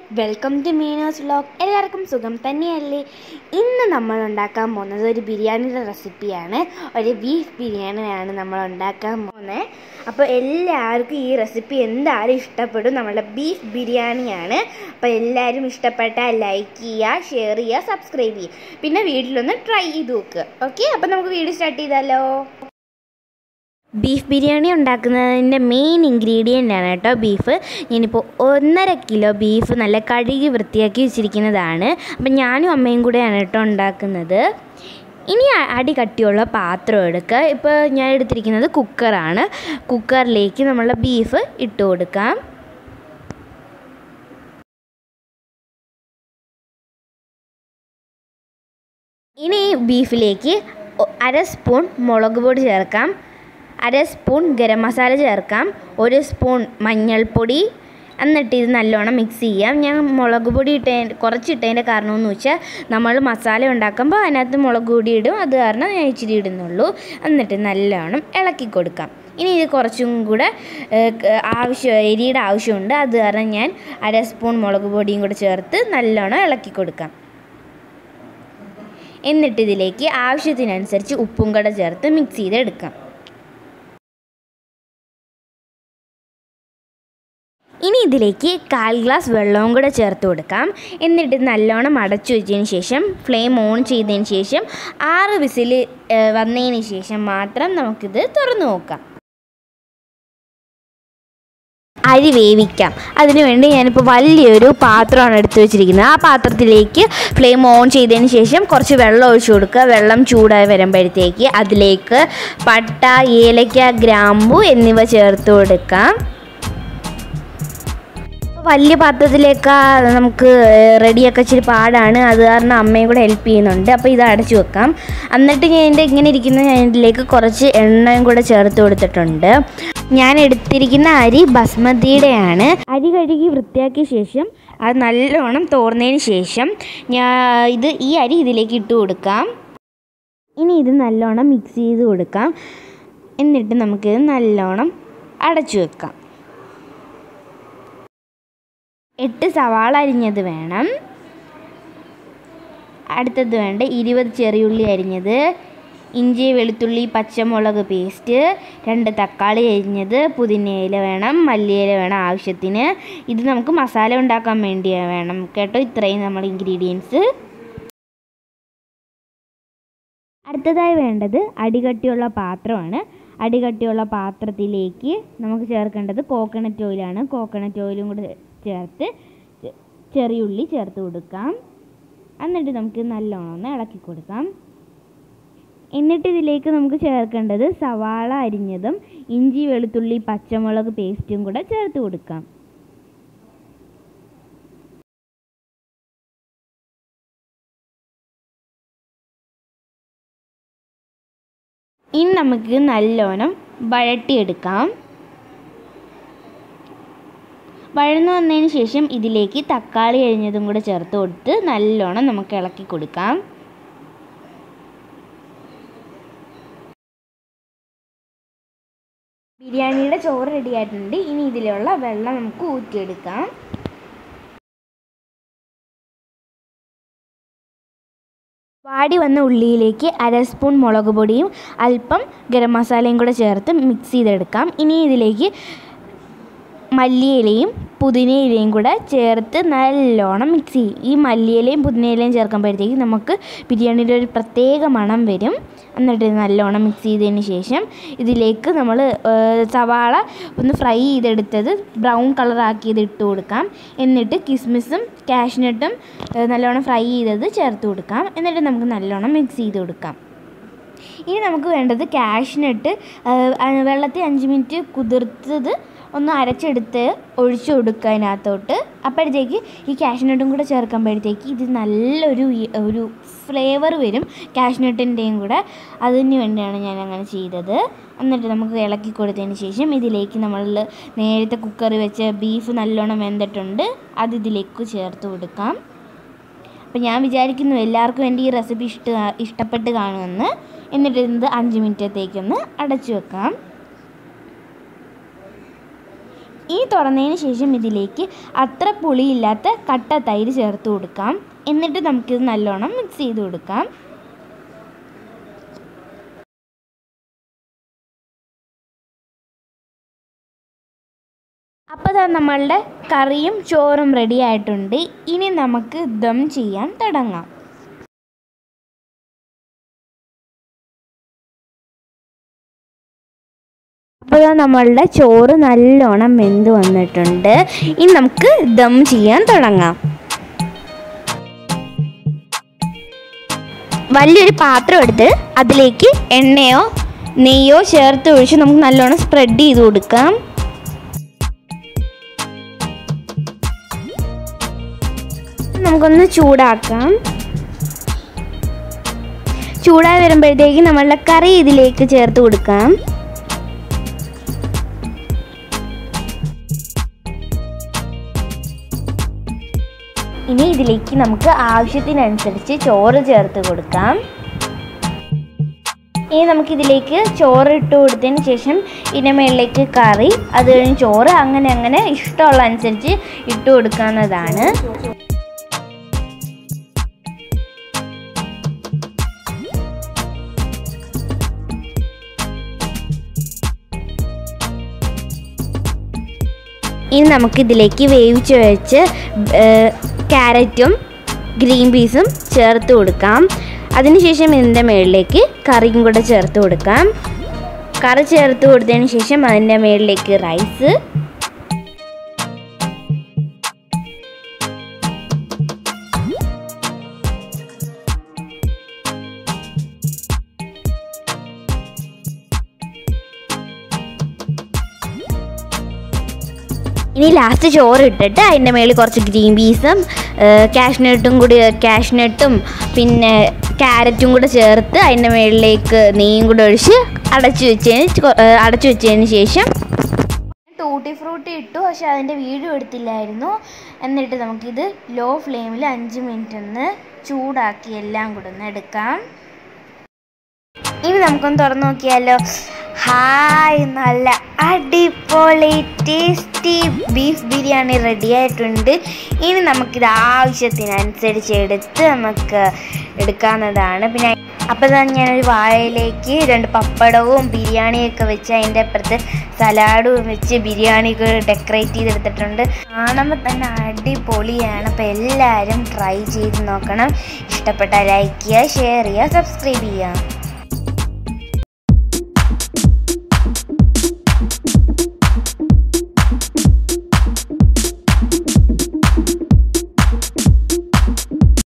Welcome to മീനോസ് vlog. എല്ലാവർക്കും സുഖം തന്നെയല്ലേ? ഇന്ന് നമ്മൾ ഉണ്ടാക്കാൻ പോകുന്നത് ഒരു ബിരിയാണിയുടെ റെസിപ്പിയാണ്. ഒരു ബീഫ് ബിരിയാണിയാണ് നമ്മൾ ഉണ്ടാക്കാൻ പോകുന്നത്. അപ്പോൾ എല്ലാവർക്കും ഈ റെസിപ്പി എന്തായാലും ഇഷ്ടപ്പെടും. നമ്മളുടെ ബീഫ് ബിരിയാണിയാണ്. അപ്പോൾ എല്ലാവരും ഇഷ്ടപ്പെട്ടാൽ ലൈക്ക് ചെയ്യുക, ഷെയർ ചെയ്യുക, സബ്സ്ക്രൈബ് ചെയ്യുക. പിന്നെ വീട്ടിലൊന്ന് ട്രൈ ചെയ്ത് നോക്കുക. ഓക്കെ, അപ്പോൾ നമുക്ക് വീഡിയോ സ്റ്റാർട്ട് ചെയ്താലോ. ബീഫ് ബിരിയാണി ഉണ്ടാക്കുന്നതിൻ്റെ മെയിൻ ഇൻഗ്രീഡിയൻ്റ് ആണ് കേട്ടോ ബീഫ്. ഞാനിപ്പോൾ 1.5 കിലോ ബീഫ് നല്ല കഴുകി വൃത്തിയാക്കി വെച്ചിരിക്കുന്നതാണ്. അപ്പം ഞാനും അമ്മയും കൂടെയാണ് കേട്ടോ ഉണ്ടാക്കുന്നത്. ഇനി അടി കട്ടിയുള്ള പാത്രം എടുക്കുക. ഇപ്പോൾ ഞാൻ എടുത്തിരിക്കുന്നത് കുക്കറാണ്. കുക്കറിലേക്ക് നമ്മൾ ബീഫ് ഇട്ട് കൊടുക്കാം. ഇനി ബീഫിലേക്ക് 1/2 സ്പൂൺ മുളക് പൊടി ചേർക്കാം, 1/2 സ്പൂൺ ഗരം മസാല ചേർക്കാം, 1 സ്പൂൺ മഞ്ഞൾപ്പൊടി. എന്നിട്ട് ഇത് നല്ലോണം മിക്സ് ചെയ്യാം. ഞാൻ മുളക് പൊടി കുറച്ചിട്ടതിൻ്റെ കാരണമെന്ന് വെച്ചാൽ നമ്മൾ മസാല ഉണ്ടാക്കുമ്പോൾ അതിനകത്ത് മുളക് പൊടി ഇടും, അത് കാരണം ഞാൻ ഇച്ചിരി ഇടുന്നുള്ളൂ. എന്നിട്ട് നല്ലോണം ഇളക്കി കൊടുക്കാം. ഇനി ഇത് കുറച്ചും കൂടെ എരിയുടെ ആവശ്യമുണ്ട്, അത് കാരണം ഞാൻ 1/2 സ്പൂൺ മുളക് പൊടിയും കൂടെ ചേർത്ത് നല്ലോണം ഇളക്കി കൊടുക്കാം. എന്നിട്ട് ഇതിലേക്ക് ആവശ്യത്തിനനുസരിച്ച് ഉപ്പും കൂടെ ചേർത്ത് മിക്സ് ചെയ്തെടുക്കാം. ഇനി ഇതിലേക്ക് 1/4 ഗ്ലാസ് വെള്ളവും കൂടെ ചേർത്ത് കൊടുക്കാം. എന്നിട്ട് നല്ലോണം അടച്ചു വെച്ചതിന് ശേഷം ഫ്ലെയിം ഓൺ ചെയ്തതിന് ശേഷം 6 വിസിൽ വന്നതിന് ശേഷം മാത്രം നമുക്കിത് തുറന്നു നോക്കാം. അരി വേവിക്കാം. അതിനുവേണ്ടി ഞാനിപ്പോൾ വലിയൊരു പാത്രമാണ് എടുത്തു വെച്ചിരിക്കുന്നത്. ആ പാത്രത്തിലേക്ക് ഫ്ലെയിം ഓൺ ചെയ്തതിന് ശേഷം കുറച്ച് വെള്ളം ഒഴിച്ചു കൊടുക്കുക. വെള്ളം ചൂടായി വരുമ്പോഴത്തേക്ക് അതിലേക്ക് പട്ട, ഏലക്ക, ഗ്രാമ്പു എന്നിവ ചേർത്ത് കൊടുക്കാം. വലിയ പാത്രത്തിലേക്ക് നമുക്ക് റെഡിയൊക്കെ ഇച്ചിരി പാടാണ്, അത് കാരണം അമ്മയും കൂടെ ഹെൽപ്പ് ചെയ്യുന്നുണ്ട്. അപ്പോൾ ഇത് അടച്ചു വെക്കാം. എന്നിട്ട് ഞാൻ ഇങ്ങനെ ഇരിക്കുന്ന ഞാൻ ഇതിലേക്ക് കുറച്ച് എണ്ണയും കൂടെ ചേർത്ത് കൊടുത്തിട്ടുണ്ട്. ഞാൻ എടുത്തിരിക്കുന്ന അരി ബസ്മതിയുടെയാണ്. അരി കഴുകി വൃത്തിയാക്കിയ ശേഷം അത് നല്ലോണം തോർന്നതിന് ശേഷം ഈ അരി ഇതിലേക്ക് ഇട്ട് കൊടുക്കാം. ഇനി ഇത് നല്ലോണം മിക്സ് ചെയ്ത് കൊടുക്കാം. എന്നിട്ട് നമുക്കിത് നല്ലോണം അടച്ചു വെക്കാം. 8 സവാള അരിഞ്ഞത് വേണം. അടുത്തത് വേണ്ട 20 ചെറിയുള്ളി അരിഞ്ഞത്, ഇഞ്ചി, വെളുത്തുള്ളി, പച്ചമുളക് പേസ്റ്റ്, 2 തക്കാളി അരിഞ്ഞത്, പുതിനയില വേണം, മല്ലിയില വേണം ആവശ്യത്തിന്. ഇത് നമുക്ക് മസാല ഉണ്ടാക്കാൻ വേണ്ടി വേണം കേട്ടോ. ഇത്രയും നമ്മൾ ഇൻഗ്രീഡിയൻസ്. അടുത്തതായി വേണ്ടത് അടികട്ടിയുള്ള പാത്രമാണ്. അടികട്ടിയുള്ള പാത്രത്തിലേക്ക് നമുക്ക് ചേർക്കേണ്ടത് കോക്കനട്ട് ഓയിലാണ്. കോക്കനട്ട് ഓയിലും കൂടെ ചേർത്ത് ചെറിയുള്ളി ചേർത്ത് കൊടുക്കാം. എന്നിട്ട് നമുക്ക് നല്ലോണം ഒന്ന് ഇളക്കി കൊടുക്കാം. എന്നിട്ട് ഇതിലേക്ക് നമുക്ക് ചേർക്കേണ്ടത് സവാള അരിഞ്ഞതും ഇഞ്ചി, വെളുത്തുള്ളി, പച്ചമുളക് പേസ്റ്റും കൂടെ ചേർത്ത് കൊടുക്കാം. ഇനി നമുക്ക് നല്ലോണം വഴട്ടിയെടുക്കാം. വഴന്നു വന്നതിന് ശേഷം ഇതിലേക്ക് തക്കാളി അരിഞ്ഞതും കൂടെ ചേർത്ത് കൊടുത്ത് നല്ലോണം നമുക്ക് ഇളക്കി കൊടുക്കാം. ബിരിയാണിയുടെ ചോറ് റെഡി ആയിട്ടുണ്ട്. ഇനി ഇതിലുള്ള വെള്ളം നമുക്ക് ഊറ്റിയെടുക്കാം. വാടി വന്ന ഉള്ളിയിലേക്ക് 1/2 സ്പൂൺ മുളക് പൊടിയും അല്പം ഗരം മസാലയും കൂടെ ചേർത്ത് മിക്സ് ചെയ്തെടുക്കാം. ഇനി ഇതിലേക്ക് മല്ലിയിലയും പുതിനയിലയും കൂടെ ചേർത്ത് നല്ലോണം മിക്സ് ചെയ്യും. ഈ മല്ലിയിലയും പുതിനയിലയും ചേർക്കുമ്പോഴത്തേക്ക് നമുക്ക് ബിരിയാണിയുടെ ഒരു പ്രത്യേക മണം വരും. എന്നിട്ട് നല്ലോണം മിക്സ് ചെയ്തതിന് ശേഷം ഇതിലേക്ക് നമ്മൾ സവാള ഒന്ന് ഫ്രൈ ചെയ്തെടുത്തത് ബ്രൗൺ കളറാക്കിയത് ഇട്ട് കൊടുക്കാം. എന്നിട്ട് കിസ്മിസും കാഷ്നട്ടും നല്ലോണം ഫ്രൈ ചെയ്തത് ചേർത്ത് കൊടുക്കാം. എന്നിട്ട് നമുക്ക് നല്ലോണം മിക്സ് ചെയ്ത് കൊടുക്കാം. ഇനി നമുക്ക് വേണ്ടത് കാഷ്നട്ട് വെള്ളത്തിൽ 5 മിനിറ്റ് കുതിർത്തത് ഒന്ന് അരച്ചെടുത്ത് ഒഴിച്ചു കൊടുക്കുക അതിനകത്തോട്ട്. അപ്പോഴത്തേക്ക് ഈ കാഷ്നട്ടും കൂടെ ചേർക്കുമ്പോഴത്തേക്ക് ഇത് നല്ലൊരു ഫ്ലേവർ വരും കാഷ്നട്ടിൻ്റെയും കൂടെ. അതിന് വേണ്ടിയാണ് ഞാൻ അങ്ങനെ ചെയ്തത്. എന്നിട്ട് നമുക്ക് ഇളക്കി കൊടുത്തതിന് ശേഷം ഇതിലേക്ക് നമ്മൾ നേരത്തെ കുക്കറിൽ വെച്ച ബീഫ് നല്ലോണം വെന്തിട്ടുണ്ട്, അത് ഇതിലേക്ക് ചേർത്ത് കൊടുക്കാം. അപ്പോൾ ഞാൻ വിചാരിക്കുന്നു എല്ലാവർക്കും എൻ്റെ ഈ റെസിപ്പി ഇഷ്ടപ്പെട്ട് കാണുമെന്ന്. എന്നിട്ട് ഇത് 5 മിനിറ്റത്തേക്കൊന്ന് അടച്ചു വെക്കാം. ഈ തുറന്നതിന് ശേഷം ഇതിലേക്ക് അത്ര പുളിയില്ലാത്ത കട്ട തൈര് ചേർത്ത് കൊടുക്കാം. എന്നിട്ട് നമുക്കിത് നല്ലോണം മിക്സ് ചെയ്ത് കൊടുക്കാം. അപ്പോൾ നമ്മളുടെ കറിയും ചോറും റെഡി ആയിട്ടുണ്ട്. ഇനി നമുക്ക് ദം ചെയ്യാൻ തുടങ്ങാം. അപ്പോൾ നമ്മളുടെ ചോറ് നല്ലോണം വെന്ത് വന്നിട്ടുണ്ട്. ഇനി നമുക്ക് ദം ചെയ്യാൻ തുടങ്ങാം. വലിയൊരു പാത്രം എടുത്ത് അതിലേക്ക് എണ്ണയോ നെയ്യോ ചേർത്ത് ഒഴിച്ച് നമുക്ക് നല്ലോണം സ്പ്രെഡ് ചെയ്ത് കൊടുക്കാം. നമുക്കൊന്ന് ചൂടാക്കാം. ചൂടായി വരുമ്പോഴത്തേക്ക് നമ്മളുടെ കറി ഇതിലേക്ക് ചേർത്ത് കൊടുക്കാം. ഇനി ഇതിലേക്ക് നമുക്ക് ആവശ്യത്തിനനുസരിച്ച് ചോറ് ചേർത്ത് കൊടുക്കാം. ഇനി നമുക്കിതിലേക്ക് ചോറ് ഇട്ട് കൊടുത്തതിന് ശേഷം ഇതിൻ്റെ മുകളിലേക്ക് കറി, അത് കഴിഞ്ഞ് ചോറ്, അങ്ങനെ ഇഷ്ടമുള്ള അനുസരിച്ച് ഇട്ട് കൊടുക്കാവുന്നതാണ്. ഇനി നമുക്കിതിലേക്ക് വേവിച്ച് വെച്ച് ക്യാരറ്റും ഗ്രീൻ പീസും ചേർത്ത് കൊടുക്കാം. അതിനുശേഷം ഇതിൻ്റെ മുകളിലേക്ക് കറിയും കൂടെ ചേർത്ത് കൊടുക്കാം. കറി ചേർത്ത് കൊടുത്തതിന് ശേഷം അതിൻ്റെ മുകളിലേക്ക് റൈസ്, ഇനി ലാസ്റ്റ് ചോറ് ഇട്ടിട്ട് അതിൻ്റെ മേളിൽ കുറച്ച് ഗ്രീൻ പീസും കാഷ്നട്ടും പിന്നെ ക്യാരറ്റും കൂടെ ചേർത്ത് അതിൻ്റെ മുകളിലേക്ക് നെയ്യും കൂടെ ഒഴിച്ച് അടച്ചു വെച്ചതിന് ശേഷം ടൂട്ടി ഫ്രൂട്ടി ഇട്ടു. പക്ഷെ അതിൻ്റെ വീഡിയോ എടുത്തില്ലായിരുന്നു. എന്നിട്ട് നമുക്കിത് ലോ ഫ്ലെയിമിൽ 5 മിനിറ്റ് ഒന്ന് ചൂടാക്കി എല്ലാം കൂടെ ഒന്ന് എടുക്കാം. ഇനി നമുക്കൊന്ന് തുറന്നു നോക്കിയാലോ. ഹായ്, നല്ല അടിപൊളി ടേസ്റ്റി ബീഫ് ബിരിയാണി റെഡി ആയിട്ടുണ്ട്. ഇനി നമുക്കിത് ആവശ്യത്തിനനുസരിച്ച് എടുത്ത് നമുക്ക് എടുക്കാവുന്നതാണ്. പിന്നെ അപ്പോൾ ഞാനൊരു വാഴയിലേക്ക് 2 പപ്പടവും ബിരിയാണിയൊക്കെ വെച്ച് അതിൻ്റെ അപ്പുറത്ത് സലാഡും വെച്ച് ബിരിയാണിയൊക്കെ ഡെക്കറേറ്റ് ചെയ്തെടുത്തിട്ടുണ്ട്. കാണുമ്പോൾ തന്നെ അടിപൊളിയാണ്. അപ്പോൾ എല്ലാവരും ട്രൈ ചെയ്ത് നോക്കണം. ഇഷ്ടപ്പെട്ടാൽ ലൈക്ക് ചെയ്യുക, ഷെയർ ചെയ്യുക, സബ്സ്ക്രൈബ് ചെയ്യുക.